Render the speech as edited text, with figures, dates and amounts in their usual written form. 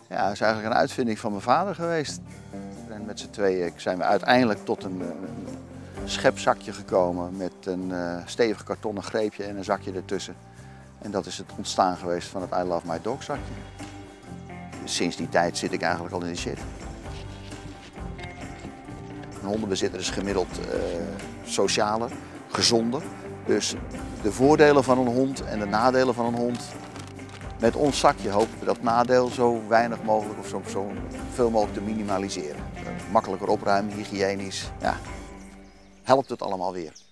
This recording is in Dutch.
Ja, dat is eigenlijk een uitvinding van mijn vader geweest. En met z'n tweeën zijn we uiteindelijk tot een schepzakje gekomen met een stevig kartonnen greepje en een zakje ertussen. En dat is het ontstaan geweest van het I Love My Dog zakje. Sinds die tijd zit ik eigenlijk al in de shit. Een hondenbezitter is gemiddeld socialer, gezonder. Dus de voordelen van een hond en de nadelen van een hond. Met ons zakje hopen we dat nadeel zo weinig mogelijk of zo veel mogelijk te minimaliseren. Makkelijker opruimen, hygiënisch. Ja, helpt het allemaal weer.